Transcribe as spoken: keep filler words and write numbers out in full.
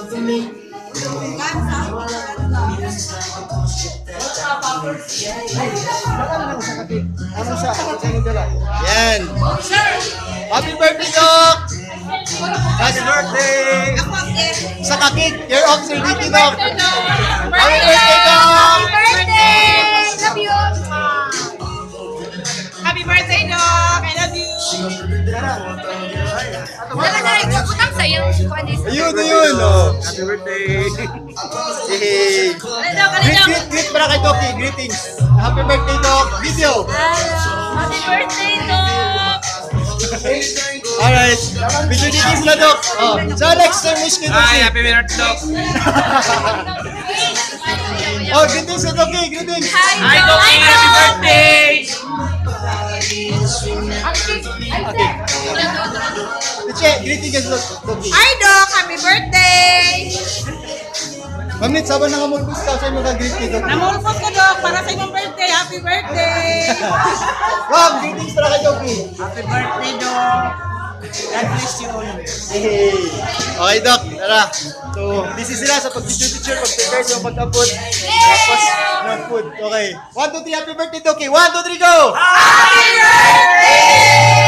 Yan. Happy birthday, Doc! Happy birthday! Sa kakik, you're off, Sir Dicky, Doc! Happy birthday, Doc! Happy birthday! Love you! Happy birthday, Doc! I love you! Wala na rin, utang sa iyo. Ayun, ayun, oh. Happy birthday! Hey! Greet, greet, greet para kay Doc, greetings! Happy birthday, Doc! Video! Happy birthday, Doc! Alright, video dito sila, Doc. Oh, so Alex, sir, wish kayo, Doc. Hi, happy birthday, Doc. Oh, greetings sa Doc, greetings. Hi, Doc, happy birthday. Okay. Tiche, greetings sa Doc. Hi, Doc! Happy birthday! Mamit, saban na nga mulbus ka sa mga greet kay Doc. Namulpot ko, Doc, para sa inyong birthday. Happy birthday! Wow, greetings para kay Doc. Happy birthday, Doc! God bless you always. Hey. Okay, Doc, tara. So, busy sila sa pag-teacher-teacher, pag-prepare sa pag-upload. Tapos, ng food. Okay. One, two, three, happy birthday, Doc. One, two, three, go! Happy birthday!